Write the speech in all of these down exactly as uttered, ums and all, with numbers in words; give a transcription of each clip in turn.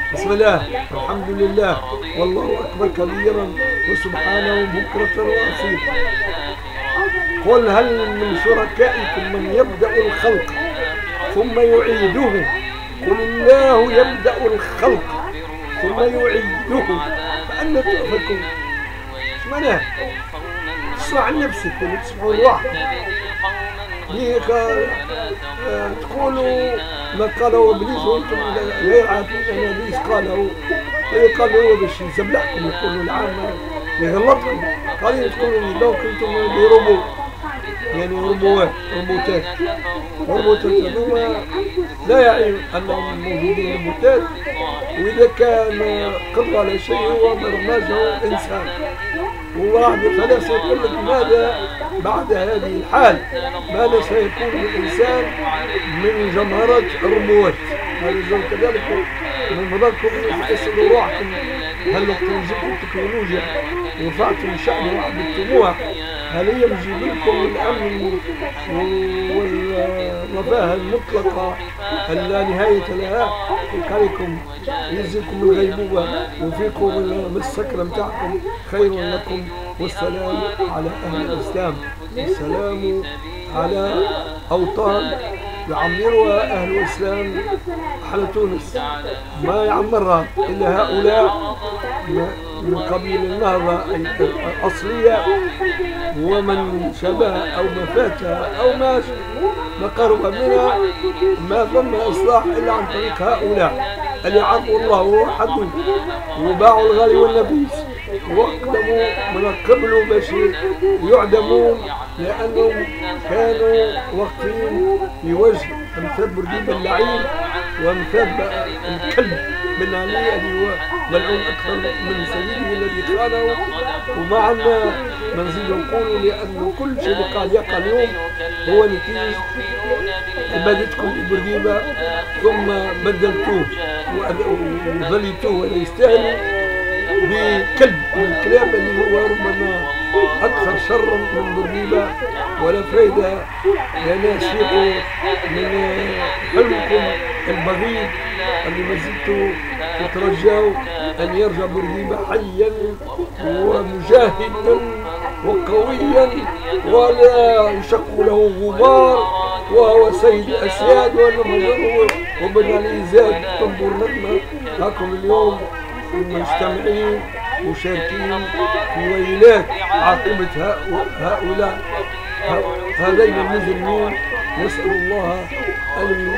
بسم الله الحمد لله والله أكبر كبيرا وسبحانه بكرة وأصيلا. قل هل من شركائكم من يبدأ الخلق ثم يعيده؟ قل الله يبدأ الخلق ثم يعيده فأنا تؤفكون. ايش معناه؟ تصنع عن نفسك وتسمعوا الواحد ليك تقولوا ما قاله ابليس وانتم غير عارفين ان ابليس قاله. قال له باش يسبحكم يقولوا العامة يغلطكم. قال تقولوا لو كنتم بربو يعني ربوات ربوتات ربوتات هذوما لا يعني انهم موجودين ربوتات، واذا كان قدر على شيء هو برمجه انسان. وواحد خلاص سيقول لك ماذا بعد هذه الحال؟ ماذا سيكون الانسان من جمهرة الربوات؟ هذا كذلك من فضلكم تسألوا روحكم هل تنجيكم التكنولوجيا ورفعتم شأن واحد الطموح؟ هل هي بتجيب لكم الامن والرفاهه المطلقه اللا نهايه لها؟ عليكم ينزلكم الغيبوبه وفيكم السكره بتاعكم خير لكم. والسلام على اهل الاسلام، والسلام على اوطان يعمرها اهل الاسلام. اهل تونس ما يعمرها الا هؤلاء من قبيل النهضه الاصليه، ومن شبه او ما فاتها او ما ما قرب منها ما ثم اصلاح الا عن طريق هؤلاء اللي عرفوا الله ووحدوه وباعوا الغالي والنفيس واقدموا من قبل باش يعدمون، لانهم كانوا واقفين في وجه امثال بورقيبه اللعين وامثال الكلب بن علي الذي هو ملعون اكثر من سيده الذي خانه. وما عندنا ما نزيد نقولوا لانه كل شيء اللي قال يقع اليوم هو نتيجه عبادتكم بورقيبه، ثم بدلتوه وذليتوه ولا يستاهل بكلب من الكلاب اللي هو ربما اكثر شرا من بورقيبه ولا فايده. يا ناس فيكم من حلمكم البغيض اللي ما زلتوا تترجوا ان يرجع بورقيبه حيا ومجاهدا وقويا ولا يشق له غبار وهو سيد الاسياد ولا وبن علي زاد طنبور نغمه. هاكم اليوم مجتمعين مشاركين في ويلات عاقبة هؤلاء هذين المجرمين. نسأل الله أن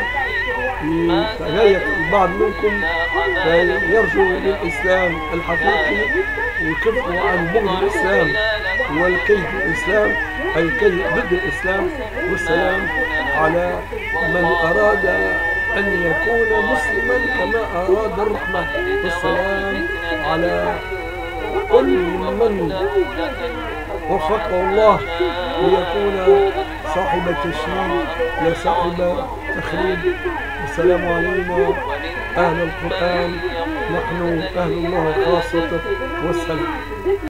يتهيأ البعض منكم فيرجو للإسلام الحقيقي ويكفوا عن بغض الإسلام والكيد الإسلام أي الكيد ضد الإسلام. والسلام على من أراد أن يكون مسلما كما أراد الرحمن. والسلام على كل من وفقه الله ليكون صاحب تشريع لا صاحب تخريب. السلام علينا أهل القرآن، نحن أهل الله خاصة. والسلام.